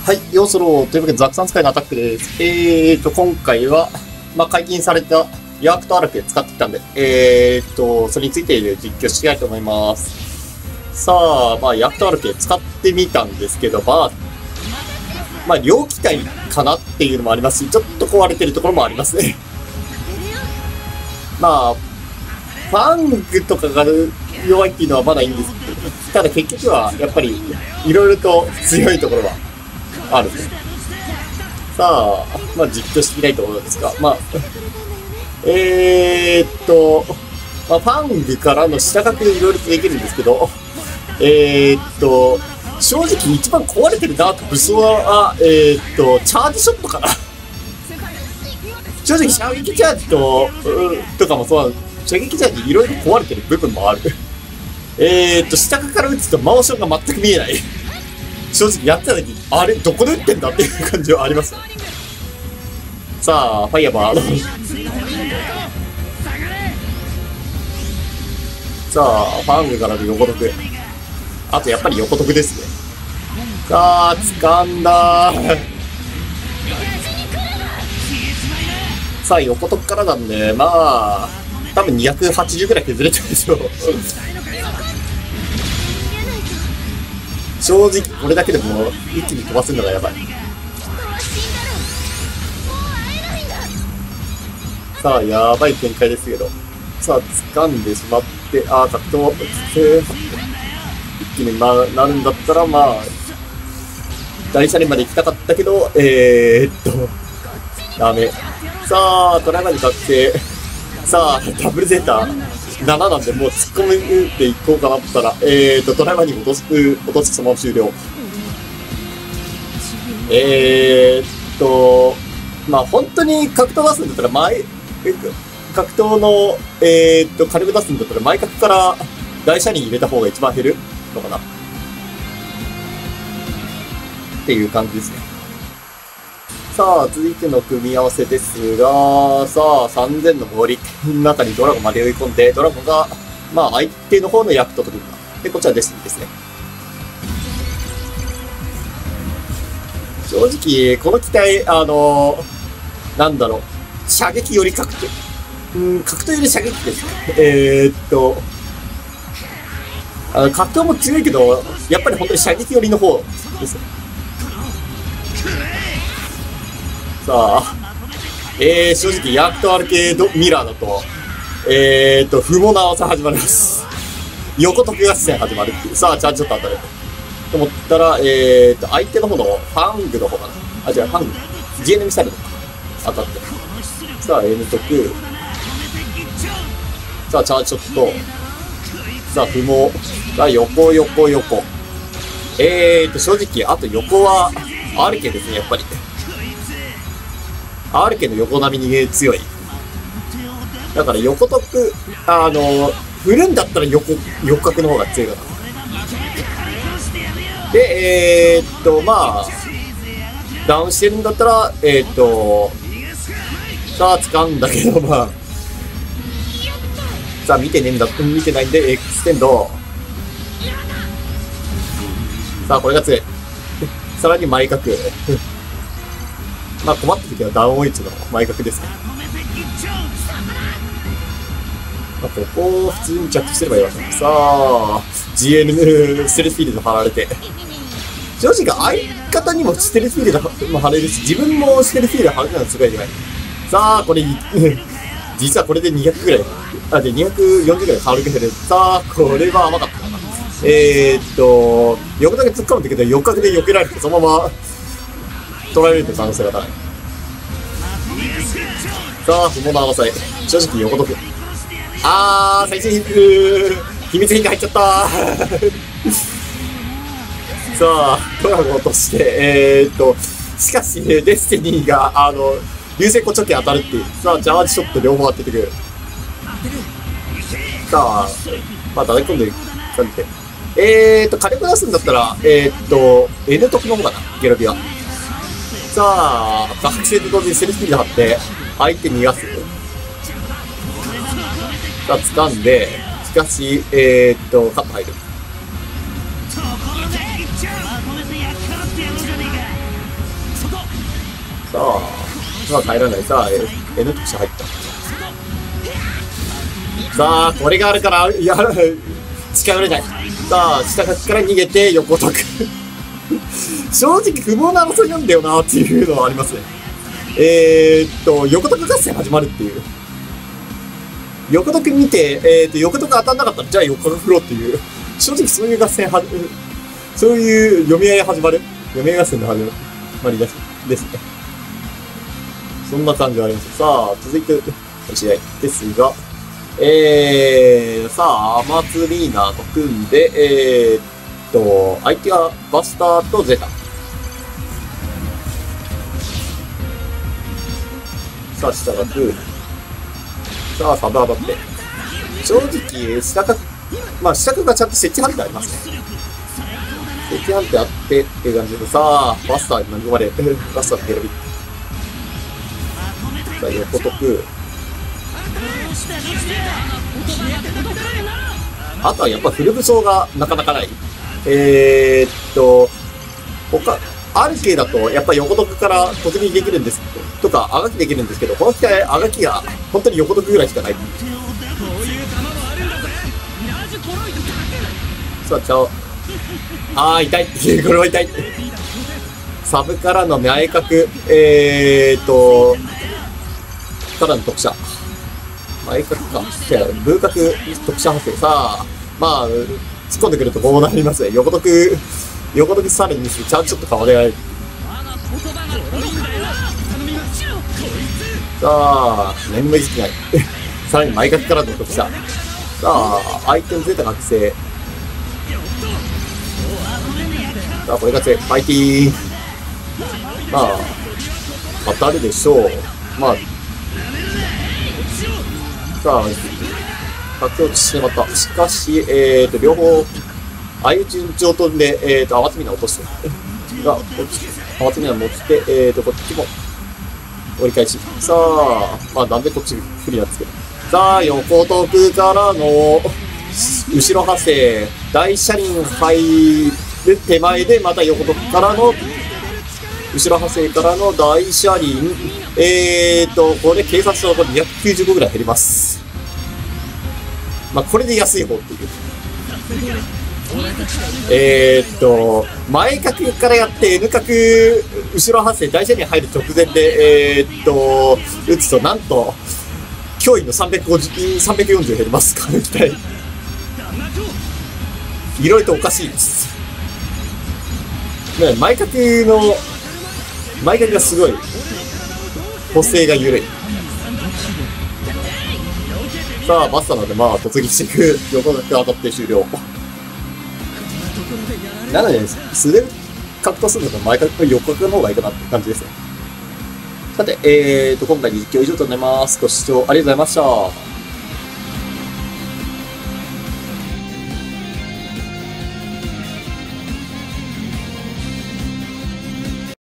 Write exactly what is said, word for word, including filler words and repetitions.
はい、ようそろというわけでザクさん使いのアタックです。えーと、今回は、まあ、解禁されたヤークとアラクで使ってきたんで、えーと、それについて実況したいと思います。さあ、まあ、ヤークとアラクで使ってみたんですけど、まあ、まあ、両機体かなっていうのもありますし、ちょっと壊れてるところもありますね。まあ、ファングとかが弱いっていうのはまだいいんですけど、ただ結局はやっぱりいろいろと強いところはあるんです。さあ、まあ実況してみたいと思うんですが、まあ、えー、っと、まあ、ファングからの下書きでいろいろとできるんですけど、えー、っと、正直一番壊れてるなと武装は、えー、っと、チャージショットかな。正直射撃チャージと、とかもそうなんです。射撃チャージいろいろ壊れてる部分もある。えーっと、下から撃つとモーションが全く見えない。正直やってた時、あれどこで撃ってんだっていう感じはあります。さあ、ファイヤーバー。さあ、ファングからの横得。あとやっぱり横得ですね。さあ、掴んだー。さあ、横得からなんで、まあ、多分にひゃくはちじゅうぐらい削れてるでしょう。正直これだけでも一気に飛ばせるのがやばい。さあ、やばい展開ですけど。さあ、掴んでしまって、ああ、格闘、一気になるんだったら、まあ、大車輪まで行きたかったけど、えー、っと、ダメ。さあ、トライまで確定。さあ、ダブルゼータなななんで、もう突っ込めていこうかなったら、えーと、トライマンに落とす、落としてそのまま終了。えーっと、まあ本当に格闘出すんだったら前、格闘の、えーっと、火力出すんだったら前角から大車輪入れた方が一番減るのかなっていう感じですね。さあ、続いての組み合わせですが、さあ、さんぜんの森の中にドラゴンまで追い込んで、ドラゴンが、まあ、相手の方の役と取るんだ。で、こっちはデスティニーですね。正直、この機体、あのー、なんだろう、射撃より格闘、うん、格闘より射撃ですね。えー、っと、あの、格闘も強いけど、やっぱり本当に射撃よりの方ですね。さあ、えー、正直、ヤークとアルケードミラーだと、えーと、不毛な技始まります。横得合戦始まるっていう。さあ、チャージちょっと当たる。と思ったら、えーと、相手の方のファングの方かな。あ、違う、ファング。ジーエヌ ミサイルの方か。当たって。さあ、N 得。さあ、チャージショット。さあ、不毛。さあ、横、横、横。えーと、正直、あと横は、アルケですね、やっぱり。アールケの横並みに強い。だから横得、あの、振るんだったら横、横角の方が強いかな。で、えー、っと、まあ、ダウンしてるんだったら、えー、っと、さあ、使うんだけど、まあ、さあ、見てねえんだ、見てないんで、エクステンド。さあ、これが強い。さらに前角。まあ困った時はダウンオイチの前角ですね。まあ、ここを普通に着地すればいいわけです。さあ、ジーエヌ ステルスフィールド貼られて。正直相方にもステルスフィールドも貼れるし、自分もステルスフィールド貼るのはすごいでかい。さあ、これ、実はこれでにひゃくぐらい、あ、でにひゃくよんじゅうぐらい軽く減る。さあ、これは甘かったかな。えーっと、横だけ突っ込むんだけど、横角で避けられて、そのまま、取られる可能性が高い。さあ、不毛な争い。正直横得。あー、最終ヒット秘密兵器入っちゃったーさあ、ドラゴン落として、えーっと、しかし、ね、デスティニーが、あの、流星湖チョキ当たるっていう。さあ、ジャージショット両方当ててくる。さあ、まあ、叩き込んでる感じで。えーっと、火力出すんだったら、えーっと、N 得の方かな、ゲラビア。さあ、学生と同時にセルフィールド張って、相手逃がす。さあ、掴んで、しかし、えー、っと、カット入る。 さあ、まあ帰らない。さあ、N 特殊入った。さあ、これがあるから、いや、近寄れない。さあ、下から逃げて横得。正直不毛な争いなんだよなっていうのはありますね。えー、っと、横得合戦始まるっていう。横得見て、えー、っと、横得当たんなかったら、じゃあ横得振ろうっていう。正直そういう合戦は、そういう読み合い始まる。読み合い合戦の始まりですね。そんな感じがあります。さあ、続いて、試合ですが、えー、さあ、アマツリーナと組んで、えー、っと、相手はバスターとゼタ。さあ、下がく。さあ、サブ当たって。正直、下角、まあ、下角がちゃんと設置判定ありますね。設置判定あってっていう感じで、さあ、バスターに何まで、バスターって選び。さあ、横得。あとはやっぱフル武装がなかなかない。えー、っと、他、アルケだとやっぱ横得から突撃できるんですとか、あがきできるんですけど、この機体、あがきが本当に横得ぐらいしかない。さあ、ちゃお。あー、痛い。これは痛い。サブからの内角、えーっと、からの特殊。前角か。じゃあ、風角特殊発生。さあ、まあ、突っ込んでくるとこうなりますね。横得、横得さらにして、ちゃんとちょっと変わり合える。さあ、何もいじってない。さらに前角からの特殊。さあ、相手のゼータ覚醒。さあ、これが強い。ファイティーン。まあ、当たるでしょう。まあ、さあ、駆け落ちしてしまった。しかし、えーと、両方、相打ち上飛んで、えーと、あわつみな落として、が、落ちて、あわつみな持って、えーと、こっちも、折り返し。さあ、まあ、なんでこっち不利なんですけど。さあ、横得からの、後ろ派生、大車輪入る手前で、また横得からの、後ろ派生からの大車輪、えーと、これ警察のこれにひゃくきゅうじゅうごぐらい減ります。まあ、これで安い方っていう。えーっと、前角からやって N 角、後ろ派生、大車輪入る直前で、えーっと、打つとなんと、脅威のさんびゃくごじゅう、さんびゃくよんじゅう減ります、この機体。いろいろとおかしいです。ね、前角の、前角がすごい、補正が緩い。さあ、バスターなので、まあ、突撃していく。横角当たって終了。なので、素で格闘するのと前角と横角の方がいいかなって感じですね。さて、えーと、今回実況以上となります。ご視聴ありがとうございました。